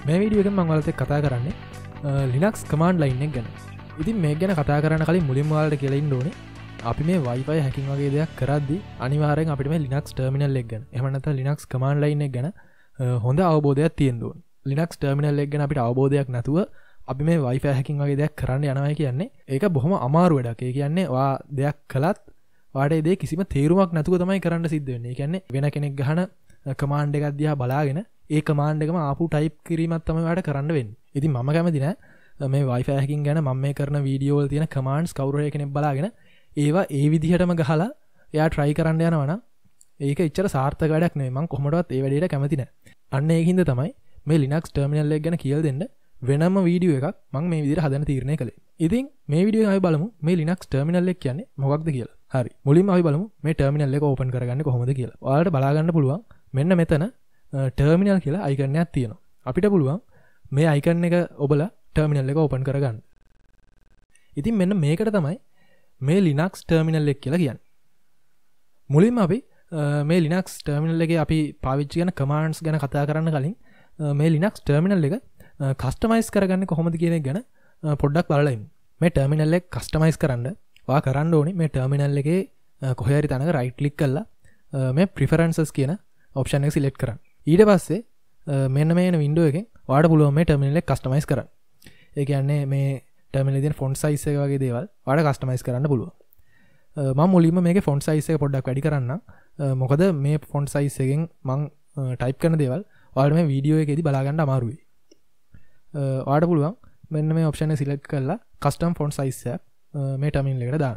මේ වීඩියෝ එකෙන් මම ඔයාලට කතා කරන්නේ Linux command line එක ගැන. ඉතින් මේක ගැන කතා කරන්න කලින් මුලින්ම ඔයාලට කියලා ඉන්න ඕනේ අපි මේ Wi-Fi hacking වගේ දෙයක් කරද්දී අනිවාර්යෙන් අපිට මේ Linux terminal එක ගැන එහෙම නැත්නම් Linux command line එක ගැන හොඳ අවබෝධයක් තියෙන්න ඕනේ. Linux terminal එක ගැන අපිට අවබෝධයක් නැතුව අපි මේ Wi-Fi hacking වගේ දෙයක් කරන්න යනවා කියන්නේ ඒක බොහොම අමාරු වැඩක්. ඒ කියන්නේ ඔයා දෙයක් කළත් ඔයාට ඒ දේ කිසිම තේරුමක් නැතුව තමයි කරන්න සිද්ධ වෙන්නේ. ඒ කියන්නේ වෙන කෙනෙක් ගහන command එකක් දිහා බලාගෙන ඒ command එකම ආපු type කිරීමක් තමයි ඔයාට කරන්න වෙන්නේ. ඉතින් මම කැමති නෑ මේ Wi-Fi hacking ගැන මම මේ කරන වීඩියෝ වල තියෙන commands කවුරු හරි කෙනෙක් බලාගෙන ඒවා ඒ විදිහටම ගහලා එයා try කරන්න යනවා නම් ඒක එච්චර සාර්ථක වැඩක් නෙවෙයි. මම කොහොමදවත් ඒ වැඩේට කැමති නෑ. අන්න ඒකින්ද තමයි මේ Linux terminal එක ගැන කියලා දෙන්න වෙනම වීඩියෝ එකක් මම මේ විදිහට හදන්න තීරණය කළේ. ඉතින් මේ වීඩියෝ එකෙන් අපි බලමු මේ Linux terminal එක කියන්නේ මොකක්ද කියලා. හරි. මුලින්ම අපි බලමු මේ terminal එක open කරගන්නේ කොහොමද කියලා. ඔයාලට බලා ගන්න පුළුවන් මෙන්න මෙතන terminal කියලා icon එකක් තියෙනවා. අපිට පුළුවන් මේ icon එක ඔබලා terminal එක open කරගන්න. ඉතින් මෙන්න මේකට තමයි මේ Linux terminal එක කියලා කියන්නේ. මුලින්ම අපි මේ Linux terminal එකේ අපි පාවිච්චි කරන commands ගැන කතා කරන්න කලින් මේ Linux terminal එක customize කරගන්නේ කොහොමද කියන එක ගැන පොඩ්ඩක් බලලා ඉමු. මේ terminal එක customize කරන්න ඔයා කරන්න ඕනේ මේ terminal එකේ කොහේ හරි තැනක right click කරලා මේ preferences කියන option එක select කරන්න. ඊට පස්සේ මෙන්න මේ window එකෙන් ඔයාට පුළුවන් මේ terminal එක customize කරන්න. ඒ කියන්නේ මේ terminal එකේ තියෙන font size එක වගේ දේවල් ඔයාට customize කරන්න පුළුවන්. මම මුලින්ම මේකේ font size එක පොඩ්ඩක් වැඩි කරන්නම්. මොකද මේ font size එකෙන් මම type කරන දේවල් ඔයාලට මේ වීඩියෝ එකේදී බලා ගන්න අමාරු වෙයි. ඔයාට පුළුවන් මෙන්න මේ option එක select කරලා custom font size එක මේ terminal එකට දාන්න.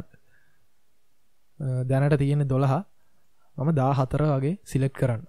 දැනට තියෙන 12 මම 14 වගේ select කරන්න.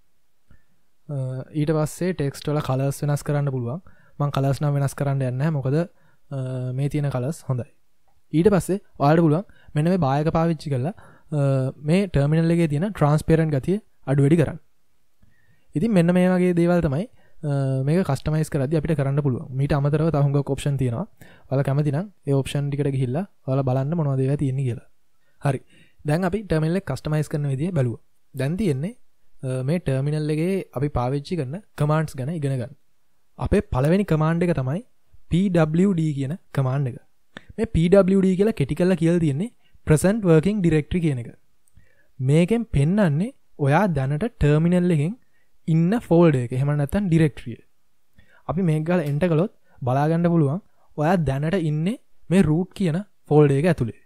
ඊට පස්සේ text වල colors වෙනස් කරන්න පුළුවන්. මම colors නම් වෙනස් කරන්න යන්නේ නැහැ මොකද මේ තියෙන colors හොඳයි. ඊට පස්සේ ඔයාලට පුළුවන් මෙන්න මේ බායක පාවිච්චි කරලා මේ terminal එකේ තියෙන transparent ගතිය අඩු වැඩි කරන්න. ඉතින් මෙන්න මේ වගේ දේවල් තමයි මේක customize කරද්දී අපිට කරන්න පුළුවන්. මීට අමතරව තව හුඟක් option තියෙනවා. ඔයාලා කැමති නම් ඒ option ටිකට ගිහිල්ලා ඔයාලා බලන්න මොනවද ඒවා තියෙන්නේ කියලා. හරි. දැන් අපි terminal එක customize කරන විදිය බලුවා. දැන් තියෙන්නේ මේ terminal එකේ අපි පාවිච්චි කරන commands ගැන ඉගෙන ගන්න. අපේ පළවෙනි command එක තමයි pwd කියන command එක. මේ pwd කියලා කෙටි කරලා කියලා තියෙන්නේ present working directory කියන එක. මේකෙන් පෙන්වන්නේ ඔයා දැනට terminal එකෙන් ඉන්න folder එක. එහෙම නැත්නම් directory එක. අපි මේක ගාලා enter කළොත් බලා ගන්න පුළුවන් ඔයා දැනට ඉන්නේ මේ root කියන folder එක ඇතුලේ.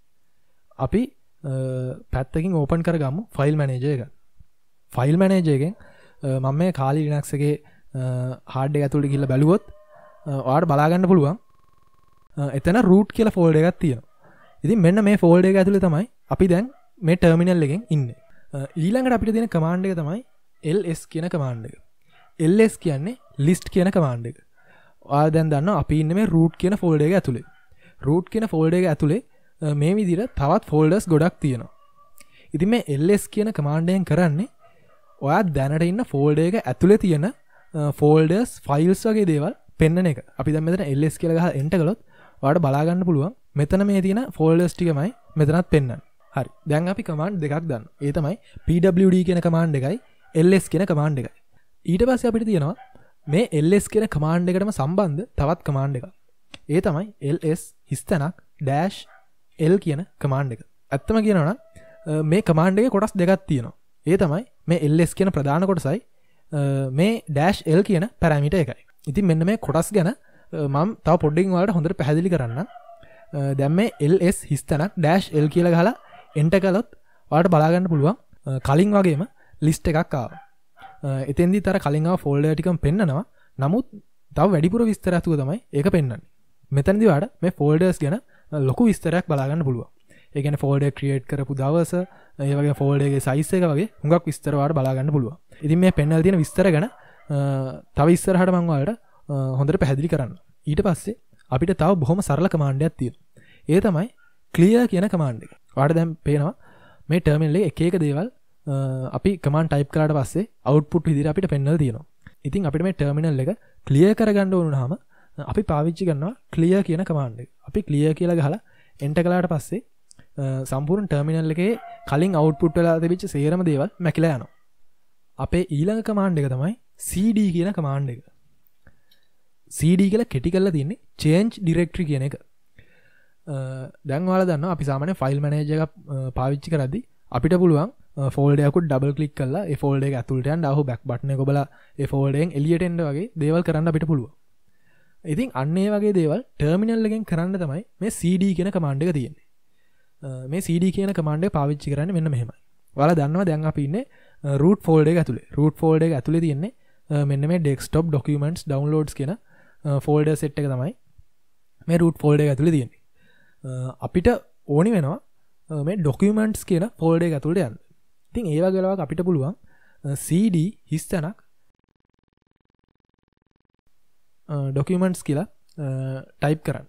අපි පැත්තකින් open කරගමු file manager එක. file manager එකෙන් මම මේ Kali Linux එකේ hard එක ඇතුළට ගිහිල්ලා බැලුවොත් ඔයාලට බලා ගන්න පුළුවන් එතන root කියලා folder එකක් තියෙනවා. ඉතින් මෙන්න මේ folder එක ඇතුලේ තමයි අපි දැන් මේ terminal එකෙන් ඉන්නේ. ඊළඟට අපිට දෙන command එක තමයි ls කියන command එක. ls කියන්නේ list කියන command එක. ඔයාලා දැන් දන්නවා අපි ඉන්නේ මේ root කියන folder එක ඇතුලේ. root කියන folder එක ඇතුලේ මේ විදිහට තවත් folders ගොඩක් තියෙනවා. ඉතින් මේ ls කියන command එකෙන් කරන්නේ ඔයා දැනට ඉන්න folder එක ඇතුලේ තියෙන folders files වගේ දේවල් පෙන්වන එක. අපි දැන් මෙතන ls කියලා ගහලා enter කළොත් ඔයාලට බලා ගන්න පුළුවන් මෙතන මේ තියෙන folders ටිකමයි මෙතනත් පෙන්වන්නේ. හරි. දැන් අපි command දෙකක් දාන්න. ඒ තමයි pwd කියන command එකයි ls කියන command එකයි. ඊට පස්සේ අපිට තියෙනවා මේ ls කියන command එකටම සම්බන්ධ තවත් command එකක්. ඒ තමයි ls හිස්තැනක් -l කියන command එක. ඇත්තම කියනවා නම් මේ command එකේ කොටස් දෙකක් තියෙනවා. ඒ තමයි මේ ls කියන ප්‍රධාන කොටසයි මේ -l කියන පැරමීටර් එකයි. ඉතින් මෙන්න මේ කොටස් ගැන මම තව පොඩ්ඩකින් ඔයාලට හොඳට පැහැදිලි කරන්නම්. දැන් මේ ls හිස්තැනක් -l කියලා ගහලා enter කළොත් ඔයාලට බලා ගන්න පුළුවන් කලින් වගේම list එකක් ආවා. එතෙන්දිත් අර කලින් ආව folder ටිකම පෙන්නනවා. නමුත් තව වැඩිපුර විස්තර අතුව තමයි ඒක පෙන්වන්නේ. මෙතනදී ඔයාලට මේ folders ගැන ලොකු විස්තරයක් බලා ගන්න පුළුවන්. ඒ කියන්නේ folder create කරපු දවස, ඒ වගේ folder එකේ size එක වගේ හුඟක් විස්තර ඔයාලට බලා ගන්න පුළුවන්. ඉතින් මේ පෙන්වලා තියෙන විස්තර ගැන තව ඉස්සරහට මම ඔයාලට හොඳට පැහැදිලි කරන්න. ඊට පස්සේ අපිට තව බොහොම සරල command එකක් තියෙනවා. ඒ තමයි clear කියන command එක. ඔයාලට දැන් පේනවා මේ terminal එකේ එක එක දේවල් අපි command type කරාට පස්සේ output විදිහට අපිට පෙන්වලා තියෙනවා. ඉතින් අපිට මේ terminal එක clear කරගන්න ඕන නම් අපි පාවිච්චි කරනවා clear කියන command එක. අපි clear කියලා ගහලා enter කළාට පස්සේ සම්පූර්ණ terminal එකේ කලින් output වෙලා තිබිච්ච සේරම දේවල් මැකිලා යනවා. අපේ ඊළඟ command එක තමයි cd කියන command එක. CD කියලා කෙටි කරලා තියෙන්නේ change directory කියන එක. දැන් ඔයාලා දන්නවා අපි සාමාන්‍ය ෆයිල් මැනේජර් එකක් පාවිච්චි කරද්දී අපිට පුළුවන් ෆෝල්ඩර් එකක් ඩබල් ක්ලික් කරලා ඒ ෆෝල්ඩර් එක ඇතුළට යන්න ආහු බෑක් බටන් එක ඔබලා ඒ ෆෝල්ඩර් එකෙන් එළියට එන්න වගේ දේවල් කරන්න අපිට පුළුවන්. ඉතින් අන්න ඒ වගේ දේවල් ටර්මිනල් එකෙන් කරන්න තමයි මේ CD කියන කමාන්ඩ් එක තියෙන්නේ. මේ CD කියන කමාන්ඩ් එක පාවිච්චි කරන්නේ මෙන්න මෙහෙමයි. ඔයාලා දන්නවා දැන් අපි ඉන්නේ root folder එක ඇතුලේ. root folder එක ඇතුලේ තියෙන්නේ මෙන්න මේ desktop documents downloads කියන folder set එක තමයි මේ root folder එක ඇතුලේ තියෙන්නේ. අපිට ඕනි වෙනවා මේ documents කියන folder එක ඇතුලට යන්න. ඉතින් ඒ වගේ වෙලාවක අපිට පුළුවන් CD හිස්තැනක් documents කියලා type කරන්න.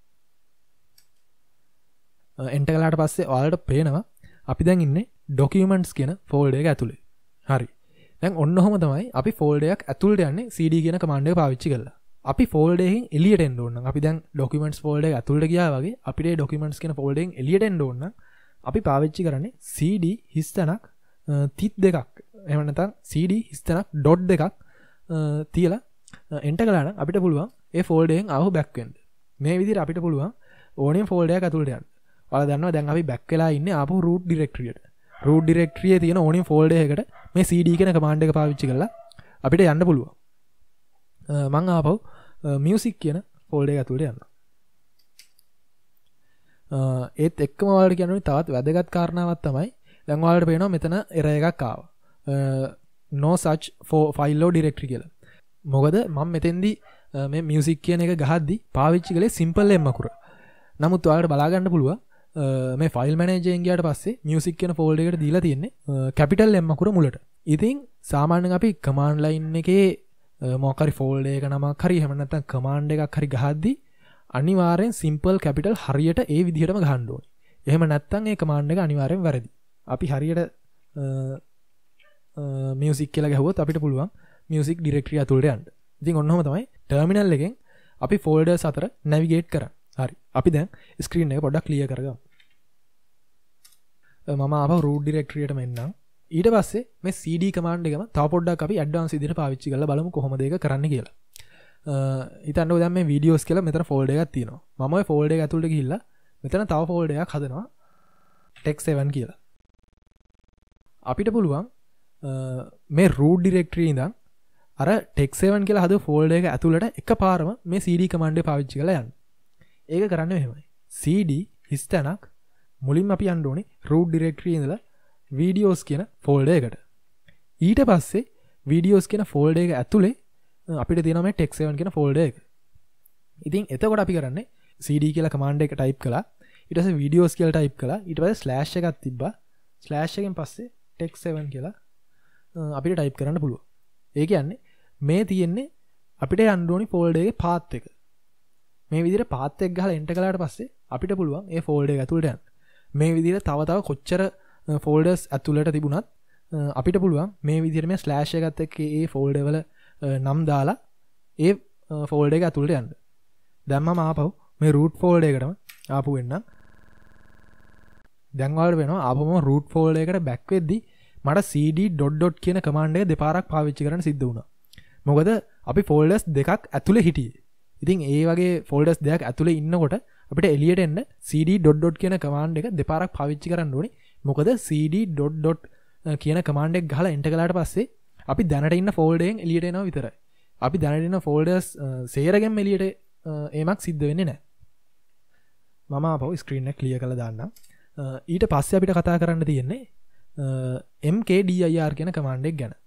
enter කළාට පස්සේ ඔයාලට පේනවා අපි දැන් ඉන්නේ documents කියන folder එක ඇතුලේ. හරි. දැන් ඔන්න ඔහම තමයි අපි folder එකක් ඇතුළට යන්නේ CD කියන command එක පාවිච්චි කරලා. අපි folder එකෙන් එළියට එන්න ඕන නම් අපි දැන් documents folder එක ඇතුළට ගියා වගේ අපිට මේ documents කියන folder එකෙන් එළියට එන්න ඕන නම් අපි පාවිච්චි කරන්නේ CD හිස්තැනක් තිත් දෙකක්. එහෙම නැත්නම් CD හිස්තැනක් dot දෙකක් තියලා enter කළා නම් අපිට පුළුවන් ඒ folder එකෙන් ආව back වෙන්න. මේ විදිහට අපිට පුළුවන් ඕනෙම folder එකක් ඇතුළට යන්න. ඔයාලා දන්නවා දැන් අපි back වෙලා ඉන්නේ ආපහු root directory එකට. root directory එකේ තියෙන ඕනෙම folder එකකට මේ CD කියන command එක පාවිච්චි කරලා අපිට යන්න පුළුවන්. මම ආපහු music කියන folder එක ඇතුළට යනවා. ඒත් එක්කම ඔයාලට කියන්න ඕනේ තවත් වැදගත් කාරණාවක් තමයි දැන් ඔයාලට පේනවා මෙතන error එකක් ආවා. no such file or directory කියලා. මොකද මම මෙතෙන්දී මේ music කියන එක ගහද්දි පාවිච්චි කළේ simple m අකුර. නමුත් ඔයාලට බලා ගන්න පුළුවන් මේ ෆයිල් මැනේජර් එකෙන් ගියාට පස්සේ music කියන folder එකට දීලා තියෙන්නේ capital M අකුර මුලට. ඉතින් සාමාන්‍යයෙන් අපි command line එකේ මොකක් හරි folder එක නමක් හරි එහෙම නැත්නම් command එකක් හරි ගහද්දි අනිවාර්යෙන් simple capital හරියට ඒ විදිහටම ගහන්න ඕනේ. එහෙම නැත්නම් ඒ command එක අනිවාර්යෙන් වැරදි. අපි හරියට music කියලා ගහුවොත් අපිට පුළුවන් music directory ඇතුළට යන්න. ඉතින් ඔන්නෝම තමයි terminal එකෙන් අපි folders අතර navigate කරන්නේ. හරි. අපි දැන් screen එක පොඩ්ඩක් clear කරගමු. මම ආපහු root directory එකට මෙන්නම්. ඊට පස්සේ මේ cd command එකම තව පොඩ්ඩක් අපි advanced විදිහට පාවිච්චි කරලා බලමු කොහොමද ඒක කරන්න කියලා. හිතන්නකෝ දැන් මේ videos කියලා මෙතන folder එකක් තියෙනවා. මම ওই folder එක ඇතුළට ගිහිල්ලා මෙතන තව folder එකක් හදනවා text7 කියලා. අපිට පුළුවන් මේ root directory ඉඳන් අර text7 කියලා හදපු folder එක ඇතුළට එකපාරම මේ cd command එක පාවිච්චි කරලා යන්න. ඒක කරන්න මෙහෙමයි. cd හිස්තැනක් මුලින්ම අපි යන්න ඕනේ root directory ඉඳලා videos කියන folder එකට. ඊට පස්සේ videos කියන folder එක ඇතුලේ අපිට තියෙනවා මේ text7 කියන folder එක. ඉතින් එතකොට අපි කරන්නේ cd කියලා command එක type කළා. ඊට පස්සේ videos කියලා type කළා. ඊට පස්සේ slash එකක් තිබ්බා. slash එකෙන් පස්සේ text7 කියලා අපිට type කරන්න පුළුවන්. ඒ කියන්නේ මේ තියෙන්නේ අපිට යන්න ඕනේ folder එකේ path එක. මේ විදිහට path එක ගහලා enter කළාට පස්සේ අපිට පුළුවන් ඒ folder එක ඇතුළට යන්න. මේ විදිහට තව කොච්චර folders ඇතුළට තිබුණත් අපිට පුළුවන් මේ විදිහට මේ slash එකත් එක්ක ඒ folder වල නම් දාලා ඒ folder එක ඇතුළට යන්න. දැන් මම ආපහු මේ root folder එකටම ආපහු වෙන්නම්. දැන් ඔයාලට වෙනවා ආපහුම root folder එකට back වෙද්දි මට cd ... කියන command එක දෙපාරක් පාවිච්චි කරන්න සිද්ධ වුණා. මොකද අපි folders දෙකක් ඇතුළේ හිටියේ. ඉතින් ඒ වගේ folders දෙකක් ඇතුළේ ඉන්නකොට අපිට එළියට එන්න cd ... කියන command එක දෙපාරක් පාවිච්චි කරන්න ඕනේ. මොකද cd ... කියන command එක ගහලා enter කළාට පස්සේ අපි දැනට ඉන්න folder එකෙන් එළියට එනවා විතරයි. අපි දැනට ඉන්න folders සේරගෙම එළියට එීමක් සිද්ධ වෙන්නේ නැහැ. මම ආපහු screen එක clear කරලා දාන්නම්. ඊට පස්සේ අපිට කතා කරන්න තියෙන්නේ mkdir කියන command එක ගැන.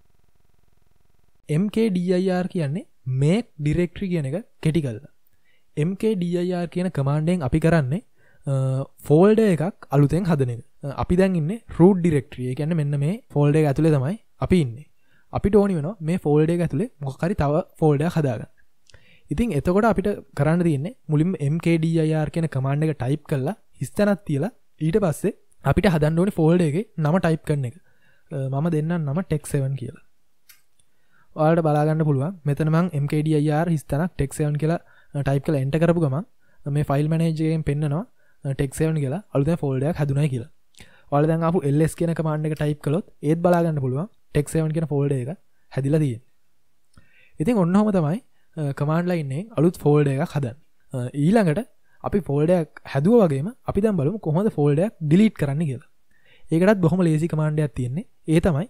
mkdir කියන්නේ make directory කියන එක කෙටි කරලා. mkdir කියන command එකෙන් අපි කරන්නේ folder එකක් අලුතෙන් හදන එක. අපි දැන් ඉන්නේ root directory. ඒ කියන්නේ මෙන්න මේ folder එක ඇතුලේ තමයි අපි ඉන්නේ. අපිට ඕනි වෙනවා මේ folder එක ඇතුලේ මොකක් හරි තව folder එකක් හදාගන්න. ඉතින් එතකොට අපිට කරන්න තියෙන්නේ මුලින්ම mkdir කියන command එක type කරලා හිස්තැනක් තියලා ඊට පස්සේ අපිට හදන්න ඕනේ folder එකේ නම type කරන එක. මම දෙන්නම් නම text7 කියලා. ඔයාලට බලා ගන්න පුළුවන් මෙතන මම mkdir හිස්තැනක් text7 කියලා type කරලා enter කරපු ගමන් මේ file manager එකෙන් පෙන්නනවා text7 කියලා අලුතෙන් folder එකක් හදුනායි කියලා. ඔයාලා දැන් ආපු ls කියන command එක type කළොත් ඒත් බලා ගන්න පුළුවන් text7 කියන folder එක හැදිලා තියෙන්නේ. ඉතින් ඔන්නෝම තමයි කමාන්ඩ් ලයින් එකෙන් අලුත් ෆෝල්ඩර් එකක් හදන්න. ඊළඟට අපි ෆෝල්ඩර් එකක් හැදුවා වගේම අපි දැන් බලමු කොහොමද ෆෝල්ඩර් එකක් ඩිලීට් කරන්න කියලා. ඒකටත් බොහොම ලේසි කමාන්ඩ් එකක් තියෙන්නේ. ඒ තමයි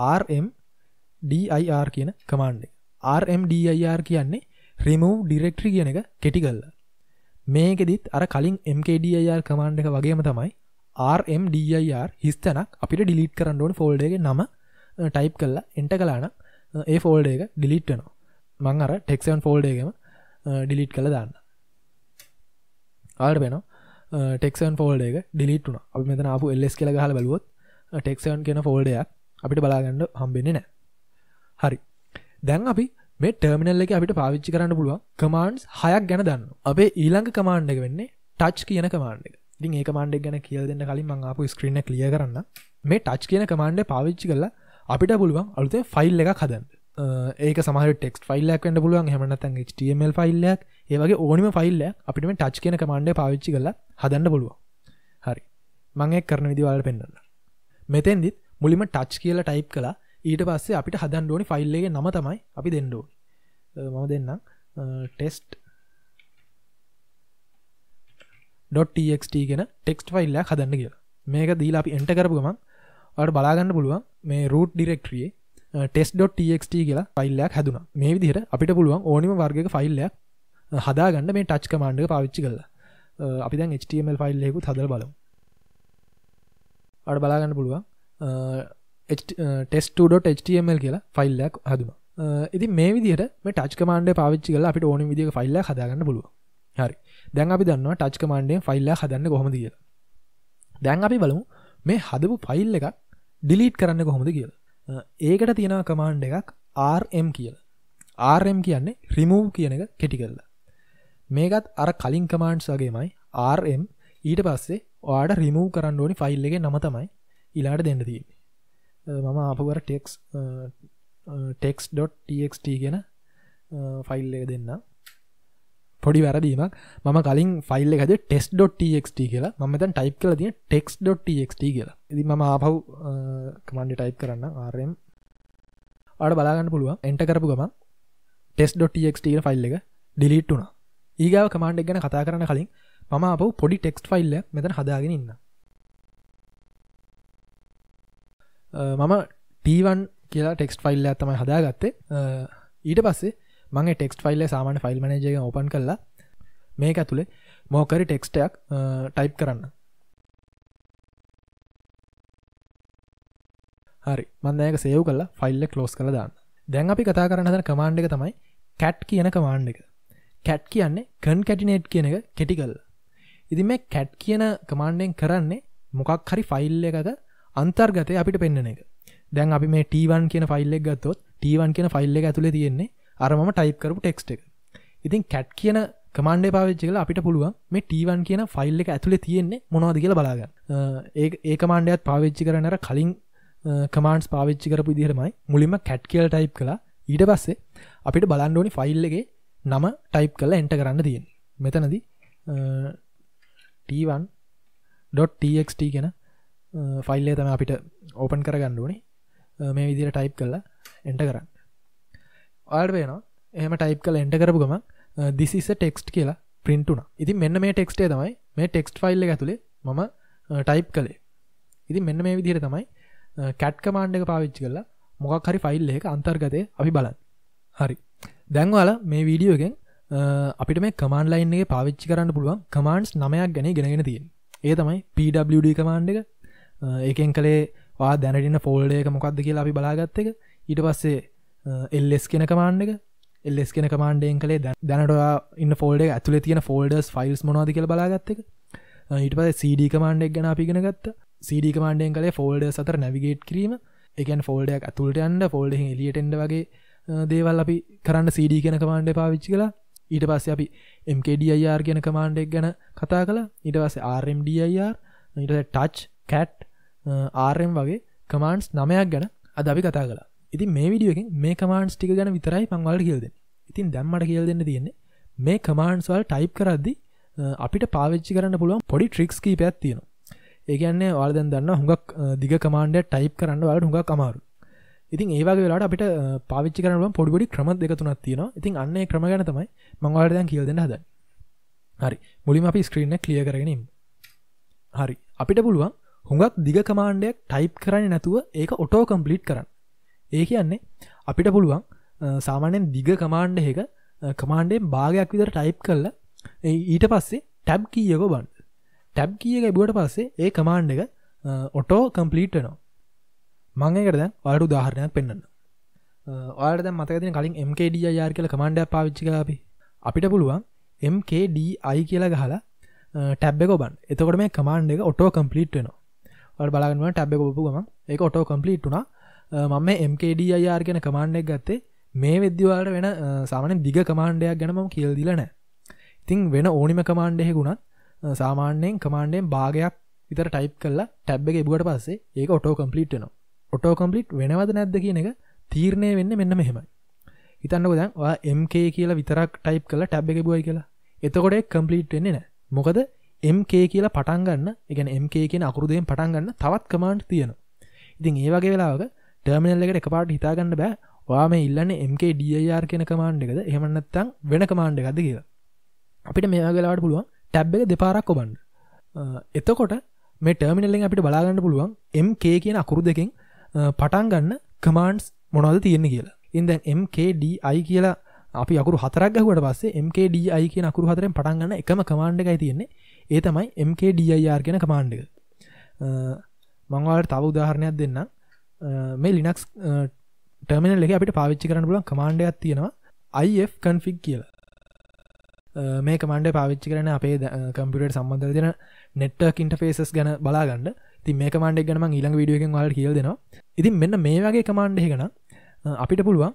rmdir කියන කමාන්ඩ් එක. rmdir කියන්නේ remove directory කියන එක කෙටි කරලා. මේකෙදිත් අර කලින් mkdir කමාන්ඩ් එක වගේම තමයි rmdir හිස්තැනක් අපිට ඩිලීට් කරන්න ඕනේ ෆෝල්ඩර් එකේ නම ටයිප් කරලා එන්ටර් කළා නම් ඒ ෆෝල්ඩර් එක ඩිලීට් වෙනවා. මම අර text7 ෆෝල්ඩර් එකේම ඩිලීට් කරලා දාන්න. ආයෙත් වෙනවා text7 ෆෝල්ඩර් එක ඩිලීට් වුණා. අපි මෙතන ආපු ls කියලා ගහලා බලුවොත් text7 කියන ෆෝල්ඩර් එකක් අපිට බලා ගන්න හම්බෙන්නේ නැහැ. හරි. දැන් අපි මේ ටර්මිනල් එකේ අපිට පාවිච්චි කරන්න පුළුවන් කමාන්ඩ්ස් 6ක් ගැන දන්නවා. අපේ ඊළඟ කමාන්ඩ් එක වෙන්නේ touch කියන කමාන්ඩ් එක. ඉතින් මේ කමාන්ඩ් එක ගැන කියලා දෙන්න කලින් මම ආපු ස්ක්‍රීන් එක ක්ලියර් කරන්න. මේ touch කියන කමාන්ඩ් එක පාවිච්චි කරලා අපිට පුළුවන් අලුතෙන් ෆයිල් එකක් හදන්න. ඒක සමහර ටෙක්ස්ට් ෆයිල් එකක් වෙන්න පුළුවන්. එහෙම නැත්නම් HTML ෆයිල් එකක්. ඒ වගේ ඕනිම ෆයිල් එකක් අපිට මේ touch කියන කමාන්ඩ් එක පාවිච්චි කරලා හදන්න පුළුවන්. හරි. මම ඒක කරන විදිහ ඔයාලට පෙන්නන්න. මෙතෙන්දිත් මුලින්ම touch කියලා ටයිප් කළා. ඊට පස්සේ අපිට හදන්න ඕනි ෆයිල් එකේ නම තමයි අපි දෙන්න ඕනේ. මම දෙන්නම් test.txt කියන ටෙක්ස්ට් ෆයිල් එකක් හදන්න කියලා. මේක දීලා අපි එන්ටර් කරපු ගමන් ඔයාලට බලා ගන්න පුළුවන් මේ root directory එකේ test.txt කියලා ෆයිල් එකක් හැදුනා. මේ විදිහට අපිට පුළුවන් ඕනිම වර්ගයක ෆයිල් එකක් හදාගන්න මේ touch command එක පාවිච්චි කරලා. අපි දැන් HTML ෆයිල් එකකුත් හදලා බලමු. ඔයාලට බලා ගන්න පුළුවන් test2.html කියලා ෆයිල් එකක් හදුනා. ඉතින් මේ විදිහට මේ touch command එක පාවිච්චි කරලා අපිට ඕනිම විදිහක ෆයිල් එකක් හදාගන්න පුළුවන්. හරි. දැන් අපි දන්නවා touch command එකෙන් ෆයිල් එකක් හදන්නේ කොහොමද කියලා. දැන් අපි බලමු මේ හදපු ෆයිල් එකක් delete කරන්නේ කොහොමද කියලා. ඒකට තියෙනවා command එකක් rm කියලා. rm කියන්නේ remove කියන එක කෙටි කරලා. මේකත් අර කලින් commands වගේමයි rm ඊට පස්සේ ඔයාලට remove කරන්න ඕනි ෆයිල් එකේ නම තමයි ඊළඟට දෙන්න තියෙන්නේ. මම ආපහු අර text.txt කියන ෆයිල් එක දෙන්න. පොඩි වැරදීමක්. මම කලින් ෆයිල් එක හදුවේ test.txt කියලා. මම මෙතන ටයිප් කරලා තියෙන්නේ text.txt කියලා. ඉතින් මම ආපහු command එක ටයිප් කරන්න rm. ඔයාලට බලා ගන්න පුළුවන් enter කරපු ගමන් test.txt කියන ෆයිල් එක delete වුණා. ඊගාව command එක ගැන කතා කරන්න කලින් මම ආපහු පොඩි text ෆයිල් එකක් මෙතන හදාගෙන ඉන්නම්. මම t1 කියලා ටෙක්ස්ට් ෆයිල් එකක් තමයි හදාගත්තේ. ඊට පස්සේ මම මේ ටෙක්ස්ට් ෆයිල් එක සාමාන්‍ය ෆයිල් මැනේජර් එකෙන් ඕපන් කරලා මේක ඇතුලේ මොකක් හරි ටෙක්ස්ට් එකක් ටයිප් කරන්න. හරි. මම දැන් ඒක සේව් කරලා ෆයිල් එක ක්ලෝස් කරලා දාන්න. දැන් අපි කතා කරන්න හදන කමාන්ඩ් එක තමයි cat කියන කමාන්ඩ් එක. cat කියන්නේ concatenate කියන එක කෙටි කරලා. ඉතින් මේ cat කියන කමාන්ඩ් එකෙන් කරන්නේ මොකක් හරි ෆයිල් එකක අන්තර්ගතය අපිට පෙන්වන එක. දැන් අපි මේ t1 කියන ෆයිල් එක ගත්තොත් t1 කියන ෆයිල් එක ඇතුලේ තියෙන්නේ අර මම ටයිප් කරපු ටෙක්ස්ට් එක. ඉතින් cat කියන කමාන්ඩ් එක පාවිච්චි කරලා අපිට පුළුවන් මේ t1 කියන ෆයිල් එක ඇතුලේ තියෙන්නේ මොනවද කියලා බලා ගන්න. ඒ කමාන්ඩ් එකත් පාවිච්චි කරන අර කලින් කමාන්ඩ්ස් පාවිච්චි කරපු විදිහටමයි මුලින්ම cat කියලා ටයිප් කළා. ඊට පස්සේ අපිට බලන්න ඕනි ෆයිල් එකේ නම ටයිප් කරලා එන්ටර් කරන්න තියෙන්නේ. මෙතනදී t1.txt කියන ෆයිල් එක තමයි අපිට ඕපන් කරගන්න ඕනේ. මේ විදිහට ටයිප් කරලා එන්ටර් කරන්න. ඔයාලට වෙනවා එහෙම ටයිප් කරලා එන්ටර් කරපු ගමන් this is a text කියලා print වුණා. ඉතින් මෙන්න මේ ටෙක්ස්ට් එක තමයි මේ ටෙක්ස්ට් ෆයිල් එක ඇතුලේ මම ටයිප් කළේ. ඉතින් මෙන්න මේ විදිහට තමයි cat command එක පාවිච්චි කරලා මොකක් හරි ෆයිල් එකක අන්තර්ගතය අපි බලන්න. හරි. දැන් ඔයාලා මේ වීඩියෝ එකෙන් අපිට මේ command line එකේ පාවිච්චි කරන්න පුළුවන් commands 9ක් ගැන ඉගෙනගෙන තියෙනවා. ඒ තමයි pwd command එක. ඒකෙන් කලේ ඔයා දැනට ඉන්න ෆෝල්ඩර් එක මොකක්ද කියලා අපි බලාගත්ත එක. ඊට පස්සේ ls කියන command එක. ls කියන command එකෙන් කලේ දැනට ඔයා ඉන්න ෆෝල්ඩර් එක ඇතුලේ තියෙන folders files මොනවද කියලා බලාගත්ත එක. ඊට පස්සේ cd command එක ගැන අපි ඉගෙන ගත්තා. cd command එකෙන් කලේ folders අතර navigate කිරීම. ඒ කියන්නේ folder එක ඇතුළට යන්න, folder එකෙන් එළියට එන්න වගේ දේවල් අපි කරන්න cd කියන command එක පාවිච්චි කළා. ඊට පස්සේ අපි mkdir කියන command එක ගැන කතා කළා. ඊට පස්සේ rmdir, ඊට පස්සේ touch, cat, rm වගේ commands 9ක් ගැන අද අපි කතා කළා. ඉතින් මේ වීඩියෝ එකෙන් මේ commands ටික ගැන විතරයි මම ඔයාලට කියලා දෙන්නේ. ඉතින් දැන් මට කියලා දෙන්න තියෙන්නේ මේ commands වල type කරද්දි අපිට පාවිච්චි කරන්න පුළුවන් පොඩි tricks කීපයක් තියෙනවා. ඒ කියන්නේ ඔයාලා දැන් දන්නවා හුඟක් දිග command එක type කරන්න ඔයාලට හුඟක් අමාරුයි. ඉතින් ඒ වගේ වෙලාවට අපිට පාවිච්චි කරන්න පුළුවන් පොඩි පොඩි ක්‍රම දෙක තුනක් තියෙනවා. ඉතින් අන්න ඒ ක්‍රම ගැන තමයි මම ඔයාලට දැන් කියලා දෙන්න හදන්නේ. හරි. මුලින්ම අපි ස්ක්‍රීන් එක ක්ලියර් කරගෙන ඉමු. හරි. අපිට පුළුවන් හුඟක් දිග කමාන්ඩ් එකක් ටයිප් කරන්නේ නැතුව ඒක ඔටෝ කම්ප්ලීට් කරන්න. ඒ කියන්නේ අපිට පුළුවන් සාමාන්‍යයෙන් දිග කමාන්ඩ් එකක කමාන්ඩ් එකෙන් භාගයක් විතර ටයිප් කරලා ඊට පස්සේ ටැබ් කී එක ඔබන්න. ටැබ් කී එක ලැබුවට පස්සේ ඒ කමාන්ඩ් එක ඔටෝ කම්ප්ලීට් වෙනවා. මම ඒකට දැන් ඔයාලට උදාහරණයක් පෙන්නන්නම්. ඔයාලට දැන් මතක තියෙන කලින් mkdir කියලා කමාන්ඩ් එකක් පාවිච්චි කරලා අපිට පුළුවන් mkdi කියලා ගහලා ටැබ් එක ඔබන්න. එතකොට මේ කමාන්ඩ් එක ඔටෝ කම්ප්ලීට් වෙනවා. ඔයාලට බලන්න පුළුවන් ටැබ් එක ඔබපු ගමන් ඒක ඔටෝ කම්ප්ලීට් වුණා. මම මේ mkdir කියන කමාන්ඩ් එක ගත්තේ මේ වෙද්දි ඔයාලට වෙන සාමාන්‍යයෙන් දිග කමාන්ඩ් එකක් ගැන මම කියලා දීලා නැහැ. ඉතින් වෙන ඕනිම කමාන්ඩ් එකක උනත් සාමාන්‍යයෙන් කමාන්ඩ් එකෙන් භාගයක් විතර ටයිප් කරලා ටැබ් එක එබුවට පස්සේ ඒක ඔටෝ කම්ප්ලීට් වෙනවා. ඔටෝ කම්ප්ලීට් වෙනවද නැද්ද කියන එක තීරණය වෙන්නේ මෙන්න මෙහෙමයි. හිතන්නකෝ දැන් ඔයා mk කියලා විතරක් ටයිප් කරලා ටැබ් එක එබුවයි කියලා. එතකොට ඒක කම්ප්ලීට් වෙන්නේ නැහැ. මොකද mk කියලා පටන් ගන්න, ඒ කියන්නේ mk කියන අකුරු දෙකෙන් පටන් ගන්න තවත් කමාන්ඩ් තියෙනවා. ඉතින් ඒ වගේ වෙලාවක ටර්මිනල් එකට එකපාරට හිතා ගන්න බෑ ඔයා මේ ඉල්ලන්නේ mkdir කියන කමාන්ඩ් එකද එහෙම නැත්නම් වෙන කමාන්ඩ් එකක්ද කියලා. අපිට මේ වගේ වෙලාවට පුළුවන් ටැබ් එක දෙපාරක් ඔබන්න. එතකොට මේ ටර්මිනල් එකෙන් අපිට බලා ගන්න පුළුවන් mk කියන අකුරු දෙකෙන් පටන් ගන්න කමාන්ඩ්ස් මොනවද තියෙන්නේ කියලා. ඉතින් දැන් mkdi කියලා අපි අකුරු හතරක් ගහුවට පස්සේ mkdi කියන අකුරු හතරෙන් පටන් ගන්න එකම කමාන්ඩ් එකයි තියෙන්නේ. ඒ තමයි mkdir කියන කමාන්ඩ් එක. මම ඔයාලට තව උදාහරණයක් දෙන්නම්. මේ Linux ටර්මිනල් එකේ අපිට පාවිච්චි කරන්න පුළුවන් කමාන්ඩ් එකක් තියෙනවා ifconfig කියලා. මේ කමාන්ඩ් එක පාවිච්චි කරන්නේ අපේ කම්පියුටර් සම්බන්ධව තියෙන network interfaces ගැන බලා ගන්න. ඉතින් මේ කමාන්ඩ් එක ගැන මම ඊළඟ වීඩියෝ එකෙන් ඔයාලට කියලා දෙනවා. ඉතින් මෙන්න මේ වගේ කමාන්ඩ් එකක නම් අපිට පුළුවන්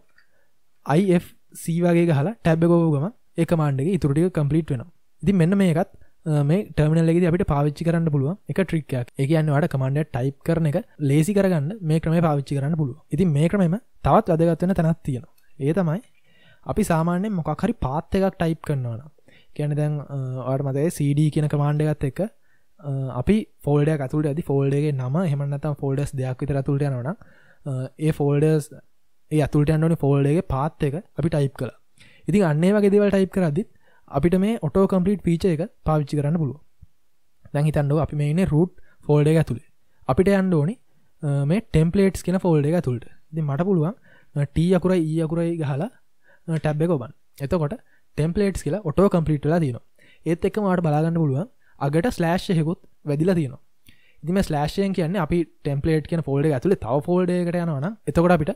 ifc වගේ ගහලා ටැබ් එක ඔබව ගමන් ඒ කමාන්ඩ් එකේ ඊටු ටික කම්ප්ලීට් වෙනවා. ඉතින් මෙන්න මේකත් මේ ටර්මිනල් එකේදී අපිට පාවිච්චි කරන්න පුළුවන් එක ට්‍රික් එකක්. ඒ කියන්නේ ඔයාලට කමාන්ඩ් එක ටයිප් කරන එක ලේසි කරගන්න මේ ක්‍රමය පාවිච්චි කරන්න පුළුවන්. ඉතින් මේ ක්‍රමෙම තවත් වැදගත් වෙන තැනක් තියෙනවා. ඒ තමයි අපි සාමාන්‍යයෙන් මොකක් හරි පාත් එකක් ටයිප් කරනවා නම් කියන්නේ දැන් ඔයාලට මතකයි cd කියන කමාන්ඩ් එකත් එක්ක අපි ෆෝල්ඩර් එකක් ඇතුළට යද්දි ෆෝල්ඩර් එකේ නම එහෙම නැත්නම් ෆෝල්ඩර්ස් දෙකක් විතර ඇතුළට යනවා නම් ඒ ෆෝල්ඩර්ස් ඒ ඇතුළට යන්න ඕනේ ෆෝල්ඩර් එකේ පාත් එක අපි ටයිප් කළා. ඉතින් අන්න ඒ වගේ දේවල් ටයිප් කරද්දිත් අපිට මේ ඔටෝ කම්ප්ලීට් ෆීචර් එක පාවිච්චි කරන්න පුළුවන්. දැන් හිතන්නකෝ අපි මේ ඉන්නේ root ෆෝල්ඩර් එක ඇතුලේ. අපිට යන්න ඕනේ මේ templates කියන ෆෝල්ඩර් එක ඇතුළට. ඉතින් මට පුළුවන් t අකුරයි e අකුරයි ගහලා ටැබ් එක ඔබන්න. එතකොට templates කියලා ඔටෝ කම්ප්ලීට් වෙලා තියෙනවා. ඒත් එක්කම ඔයාලට බලා ගන්න පුළුවන් අගට ස්ලෑෂ් එකකුත් වැදිලා තියෙනවා. ඉතින් මේ ස්ලෑෂ් එකෙන් කියන්නේ අපි template කියන ෆෝල්ඩර් එක ඇතුලේ තව ෆෝල්ඩර් එකකට යනවා නම් එතකොට අපිට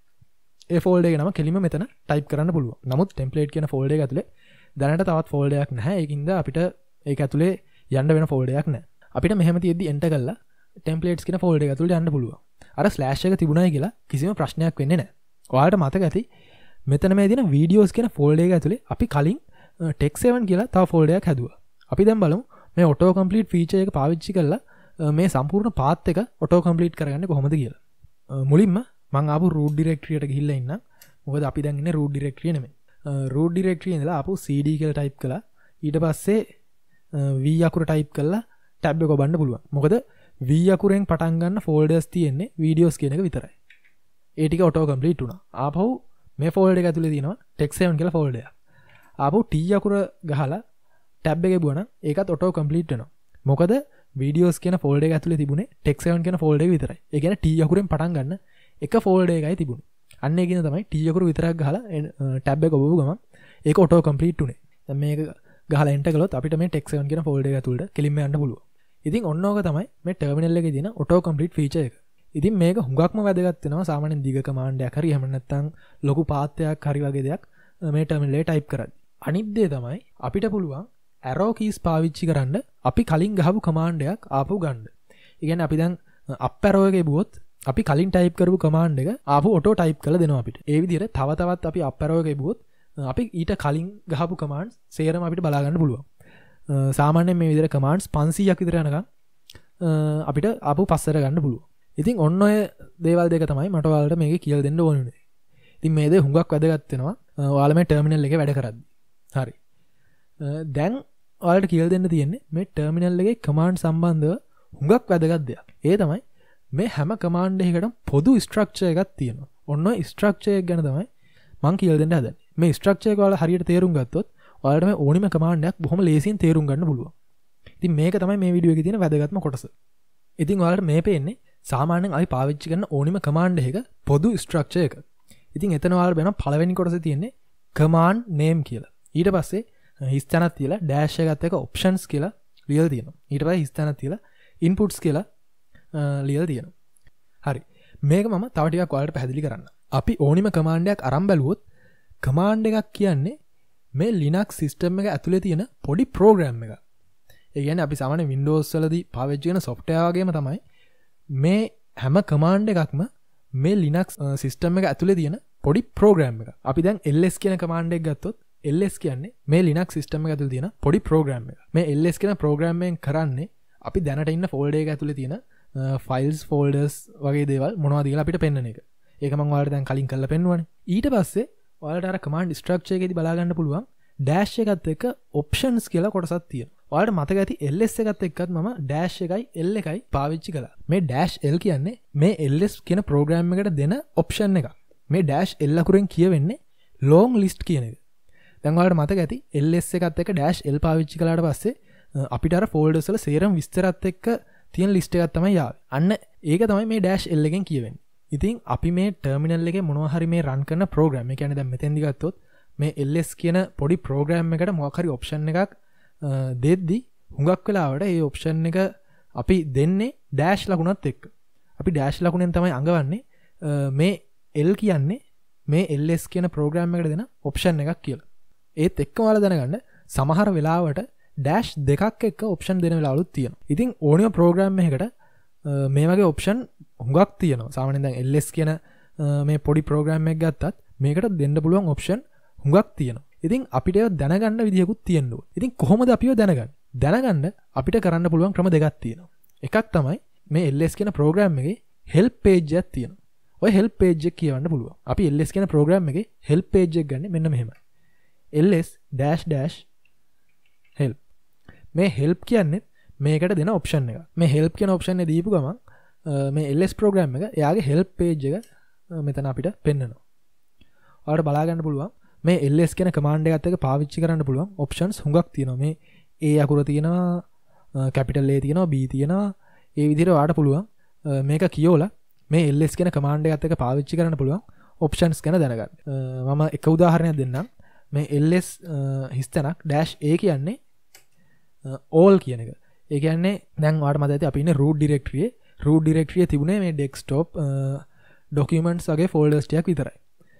ඒ ෆෝල්ඩර් එක නම කෙලින්ම මෙතන ටයිප් කරන්න පුළුවන්. නමුත් template කියන ෆෝල්ඩර් එක ඇතුලේ දැනට තවත් ෆෝල්ඩර් එකක් නැහැ. ඒකින්ද අපිට ඒක ඇතුලේ යන්න වෙන ෆෝල්ඩර් එකක් නැහැ. අපිට මෙහෙම තියෙද්දි enter කරලා templates කියන ෆෝල්ඩර් එක ඇතුලට යන්න පුළුවන්. අර ස්ලෑෂ් එක තිබුණයි කියලා කිසිම ප්‍රශ්නයක් වෙන්නේ නැහැ. ඔයාලට මතක ඇති මෙතන මේ දින videos කියන ෆෝල්ඩර් එක ඇතුලේ අපි කලින් text7 කියලා තව ෆෝල්ඩර් එකක් හැදුවා. අපි දැන් බලමු මේ auto complete feature එක පාවිච්චි කරලා මේ සම්පූර්ණ path එක auto complete කරගන්නේ කොහොමද කියලා. මුලින්ම මම ආපු root directory එකට ගිහිල්ලා ඉන්නම්. මොකද අපි දැන් ඉන්නේ root directory නෙමෙයි. root directory ඉඳලා ආපු cd කියලා type කළා. ඊට පස්සේ v අකුර type කරලා tab එක ඔබන්න පුළුවන්. මොකද v අකුරෙන් පටන් ගන්න folders තියෙන්නේ videos කියන එක විතරයි. ඒ ටික auto complete වුණා. ආපහු මේ folder එක ඇතුලේ තියෙනවා text7 කියලා folder එකක්. ආපහු t අකුර ගහලා tab එක ගිහුවා නම් ඒකත් auto complete වෙනවා. මොකද videos කියන folder එක ඇතුලේ තිබුණේ text7 කියන folder එක විතරයි. ඒ කියන්නේ t අකුරෙන් පටන් ගන්න එක folder එකයි තිබුණේ. අන්න ඒකින් තමයි t අකුර විතරක් ගහලා tab එක ඔබව ගමන් ඒක auto complete උනේ. දැන් මේක ගහලා enter කළොත් අපිට මේ text7 කියන folder එක ඇතුළට කෙලින්ම යන්න පුළුවන්. ඉතින් ඔන්න ඕක තමයි මේ terminal එකේ තියෙන auto complete feature එක. ඉතින් මේක හුඟක්ම වැදගත් වෙනවා සාමාන්‍යයෙන් දිග command එකක් හරි එහෙම නැත්නම් ලොකු path එකක් හරි වගේ දෙයක් මේ terminal එකේ type කරද්දී. අනිත් දේ තමයි අපිට පුළුවන් arrow keys පාවිච්චි කරන්න අපි කලින් ගහපු command එකක් ආපහු ගන්න. ඒ කියන්නේ අපි දැන් up arrow එකේ බුවොත් අපි කලින් type කරපු command එක ආපහු auto type කරලා දෙනවා අපිට. ඒ විදිහට තව තවත් අපි up arrow එකේ බුවොත් අපි ඊට කලින් ගහපු commands සේරම අපිට බලා ගන්න පුළුවන්. සාමාන්‍යයෙන් මේ විදිහට commands 500ක් විතර යනකම් අපිට ආපහු පස්සට ගන්න පුළුවන්. ඉතින් ඔන්න ඔය දේවල් දෙක තමයි මට ඔයාලට මේකේ කියලා දෙන්න ඕනේ. ඉතින් මේ දේ හුඟක් වැදගත් වෙනවා ඔයාලා මේ terminal එකේ වැඩ කරද්දී. හරි. දැන් ඔයාලට කියලා දෙන්න තියෙන්නේ මේ terminal එකේ command සම්බන්ධව හුඟක් වැදගත් දෙයක්. ඒ තමයි මේ හැම කමාන්ඩ් එකකටම පොදු ස්ට්‍රක්චර් එකක් තියෙනවා. ඔන්න ඔය ස්ට්‍රක්චර් එක ගැන තමයි මම කියලා දෙන්න හදන්නේ. මේ ස්ට්‍රක්චර් එක ඔයාලා හරියට තේරුම් ගත්තොත් ඔයාලට මේ ඕනිම කමාන්ඩ් එකක් බොහොම ලේසියෙන් තේරුම් ගන්න පුළුවන්. ඉතින් මේක තමයි මේ වීඩියෝ එකේ තියෙන වැදගත්ම කොටස. ඉතින් ඔයාලට මේ පේන්නේ සාමාන්‍යයෙන් අපි පාවිච්චි කරන ඕනිම කමාන්ඩ් එකක පොදු ස්ට්‍රක්චර් එක. ඉතින් එතන ඔයාලට වෙන පළවෙනි කොටසේ තියෙන්නේ command name කියලා. ඊට පස්සේ හිස් තැනක් තියලා dash එකත් එක්ක options කියලා ලියලා තියෙනවා. ඊට පස්සේ හිස් තැනක් තියලා inputs කියලා ලියලා තියෙනවා. හරි. මේක මම තව ටිකක් ඔයාලට පැහැදිලි කරන්න. අපි ඕනිම command එකක් අරන් බැලුවොත් command එකක් කියන්නේ මේ Linux system එක ඇතුලේ තියෙන පොඩි program එකක්. ඒ කියන්නේ අපි සාමාන්‍ය Windows වලදී පාවිච්චි කරන software වගේම තමයි මේ හැම command එකක්ම මේ Linux system එක ඇතුලේ තියෙන පොඩි program එකක්. අපි දැන් ls කියන command එක ගත්තොත් ls කියන්නේ මේ Linux system එක ඇතුලේ තියෙන පොඩි program එකක්. මේ ls කියන program එකෙන් කරන්නේ අපි දැනට ඉන්න folder එක ඇතුලේ තියෙන files folders වගේ දේවල් මොනවද කියලා අපිට පෙන්වන එක. ඒක මම ඔයාලට දැන් කලින් කරලා පෙන්නුවානේ. ඊට පස්සේ ඔයාලට අර command structure එකේදී බලා ගන්න පුළුවන් dash එකත් එක්ක options කියලා කොටසක් තියෙනවා. ඔයාලට මතක ඇති ls එකත් එක්කත් මම dash එකයි l එකයි පාවිච්චි කළා. මේ dash l කියන්නේ මේ ls කියන program එකට දෙන option එකක්. මේ dash l අකුරෙන් කියවෙන්නේ long list කියන එක. දැන් ඔයාලට මතක ඇති ls එකත් එක්ක dash l පාවිච්චි කළාට පස්සේ අපිට අර folders වල සේරම විස්තරات එක්ක තියෙන list එකක් තමයි ආවේ. අන්න ඒක තමයි මේ dash l එකෙන් කියවෙන්නේ. ඉතින් අපි මේ terminal එකේ මොනවා හරි මේ run කරන program, ඒ කියන්නේ දැන් මෙතෙන්දි ගත්තොත් මේ ls කියන පොඩි program එකට මොකක් හරි option එකක් දෙද්දි හුඟක් වෙලාවට ඒ option එක අපි දෙන්නේ dash ලකුණත් එක්ක. අපි dash ලකුණෙන් තමයි අඟවන්නේ මේ l කියන්නේ මේ ls කියන program එකට දෙන option එකක් කියලා. ඒත් එක්කම ඔයාලා දැනගන්න සමහර වෙලාවට dash දෙකක් එක්ක option දෙන වෙලාවලුත් තියෙනවා. ඉතින් ඕනිම program එකකට මේ වගේ option හුඟක් තියෙනවා. සාමාන්‍යයෙන් දැන් ls කියන මේ පොඩි program එකක් ගත්තත් මේකට දෙන්න පුළුවන් option හුඟක් තියෙනවා. ඉතින් අපිට ඒක දැනගන්න විදියකුත් තියෙන්න ඕනේ. ඉතින් කොහොමද අපි ඒක දැනගන්නේ? දැනගන්න අපිට කරන්න පුළුවන් ක්‍රම දෙකක් තියෙනවා. එකක් තමයි මේ ls කියන program එකේ help page එකක් තියෙනවා. ඔය help page එක කියවන්න පුළුවන්. අපි ls කියන program එකේ help page එක ගන්න මෙන්න මෙහෙමයි. ls-help. මේ help කියන්නේ මේකට දෙන option එක. මේ help කියන option එක දීපු ගමන් මේ ls program එක එයාගේ help page එක මෙතන අපිට පෙන්නනවා. ඔයාලට බලා ගන්න පුළුවන් මේ ls කියන command එකත් එක්ක පාවිච්චි කරන්න පුළුවන් options හුඟක් තියෙනවා. මේ a අකුර තියෙනවා, capital A තියෙනවා, b තියෙනවා. ඒ විදිහට ඔයාලට පුළුවන් මේක කියවලා මේ ls කියන command එකත් එක්ක පාවිච්චි කරන්න පුළුවන් options ගැන දැනගන්න. මම එක උදාහරණයක් දෙන්නම්. මේ ls හිස්තැනක් dash a කියන්නේ all කියන එක. ඒ කියන්නේ දැන් ඔයාලට මතක ඇති අපි ඉන්නේ root directory එකේ. root directory එකේ තිබුණේ මේ desktop documents වගේ folders ටිකක් විතරයි.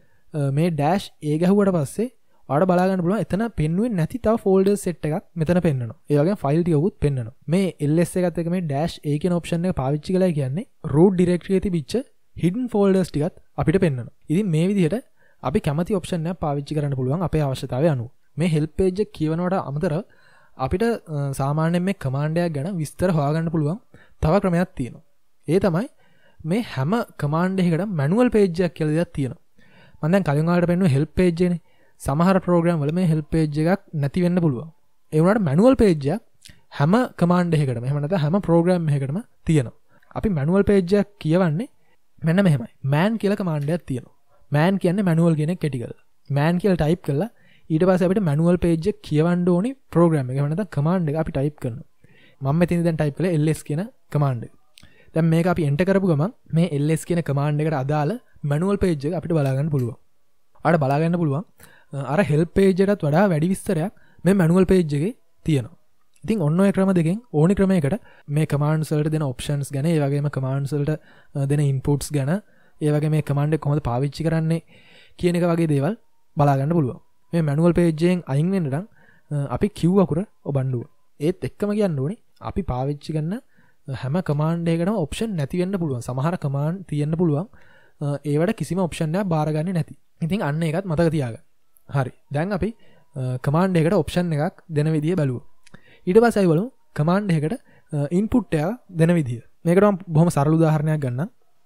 මේ dash a ගැහුවට පස්සේ ඔයාලට බලා ගන්න පුළුවන් එතන පෙන්වෙන්නේ නැති තව folder set එකක් මෙතන පෙන්වනවා. ඒ වගේම file ටිකකුත් පෙන්වනවා. මේ ls එකත් එක්ක මේ dash a කියන option එක පාවිච්චි කළා කියන්නේ root directory එකේ තිබිච්ච hidden folders ටිකත් අපිට පෙන්වනවා. ඉතින් මේ විදිහට අපි කැමති option එකක් පාවිච්චි කරන්න පුළුවන් අපේ අවශ්‍යතාවය අනුව. මේ help page එක කියවනවට අමතරව අපිට සාමාන්‍යයෙන් මේ command එකක් ගැන විස්තර හොයාගන්න පුළුවන් තව ක්‍රමයක් තියෙනවා. ඒ තමයි මේ හැම command එකකටම manual page එකක් කියලා දෙයක් තියෙනවා. මම දැන් කලින් ඔයාලට පෙන්නුවේ help page එකනේ. සමහර program වල මේ help page එකක් නැති වෙන්න පුළුවන්. ඒ වුණාට manual page එක හැම command එකකටම එහෙම නැත්නම් හැම program එකකටම තියෙනවා. අපි manual page එකක් කියවන්නේ මෙන්න මෙහෙමයි. man කියලා command එකක් තියෙනවා. man කියන්නේ manual කියන එක කෙටි කරලා. man කියලා type කළා ඊට පස්සේ අපිට manual page එක කියවන්න ඕනි program එක. එහෙම නැත්නම් command එක අපි type කරනවා. මම මෙතන දැන් type කළේ ls කියන command එක. දැන් මේක අපි enter කරපු ගමන් මේ ls කියන command එකට අදාළ manual page එක අපිට බලා ගන්න පුළුවන්. ඔයාලට බලා ගන්න පුළුවන් අර help page එකටත් වඩා වැඩි විස්තරයක් මේ manual page එකේ තියෙනවා. ඉතින් ඔන්න ඔය ක්‍රම දෙකෙන් ඕනි ක්‍රමයකට මේ commands වලට දෙන options ගැන, ඒ වගේම commands වලට දෙන inputs ගැන, ඒ වගේ මේ command එක කොහොමද පාවිච්චි කරන්නේ කියන එක වගේ දේවල් බලා ගන්න පුළුවන්. මේ manual page එකෙන් අයින් වෙන්න නම් අපි Q අකුර ඔබන්න ඕනේ. ඒත් එක්කම කියන්න ඕනේ අපි පාවිච්චි කරන හැම command එකකටම option නැති වෙන්න පුළුවන්. සමහර command තියෙන්න පුළුවන් ඒවට කිසිම option එකක් බාරගන්නේ නැති. ඉතින් අන්න ඒකත් මතක තියාගන්න. හරි. දැන් අපි command එකකට option එකක් දෙන විදිය බලුවා. ඊට පස්සේ අපි බලමු command එකකට input එක දෙන විදිය. මේකට මම බොහොම සරල උදාහරණයක් ගන්නම්.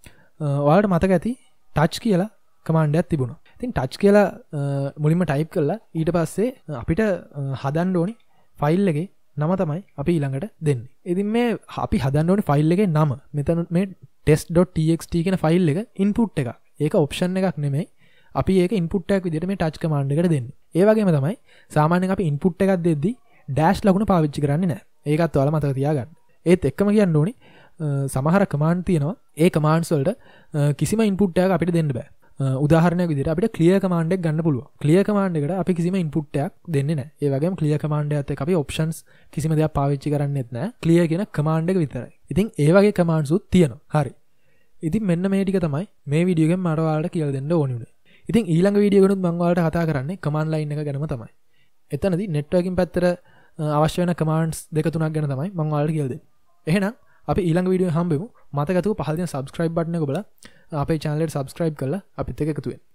ඔයාලට මතක ඇති touch කියලා command එකක් තිබුණා. ඉතින් touch කියලා මුලින්ම type කළා ඊට පස්සේ අපිට හදන්න ඕනි file එකේ නම තමයි අපි ඊළඟට දෙන්නේ. ඉතින් මේ අපි හදන්න ඕනි file එකේ නම මෙතන මේ test.txt කියන ෆයිල් එක ඉන්පුට් එකක්. ඒක ඔප්ෂන් එකක් නෙමෙයි. අපි ඒක ඉන්පුට් එකක් විදිහට මේ ටච් කමාන්ඩ් එකට දෙන්නේ. ඒ වගේම තමයි සාමාන්‍යයෙන් අපි ඉන්පුට් එකක් දෙද්දී ඩෑෂ් ලකුණ පාවිච්චි කරන්නේ නැහැ. ඒකත් ඔයාලා මතක තියාගන්න. ඒත් එක්කම කියන්න ඕනේ සමහර කමාන්ඩ් තියෙනවා. ඒ කමාන්ඩ්ස් වලට කිසිම ඉන්පුට් එකක් අපිට දෙන්න බෑ. උදාහරණයක් විදිහට අපිට clear command එක ගන්න පුළුවන්. clear command එකට අපි කිසිම input එකක් දෙන්නේ නැහැ. ඒ වගේම clear command එකත් එක්ක අපි options කිසිම දෙයක් පාවිච්චි කරන්නේත් නැහැ. clear කියන command එක විතරයි. ඉතින් ඒ වගේ commands උත් තියෙනවා. හරි. ඉතින් මෙන්න මේ ටික තමයි මේ වීඩියෝ එකෙන් මට ඔයාලට කියලා දෙන්න ඕනි උනේ. ඉතින් ඊළඟ වීඩියෝ එකනොත් මම ඔයාලට කතා කරන්නේ command line එක ගැනම තමයි. එතනදී networking පැත්තට අවශ්‍ය වෙන commands දෙක තුනක් ගැන තමයි මම ඔයාලට කියලා දෙන්නේ. එහෙනම් අපි ඊළඟ වීඩියෝ එකෙන් හම්බෙමු. මතකතුව පහළ තියෙන subscribe button එක ඔබලා අපේ channel එකට subscribe කරලා අපිත් එක්ක එකතු වෙන්න.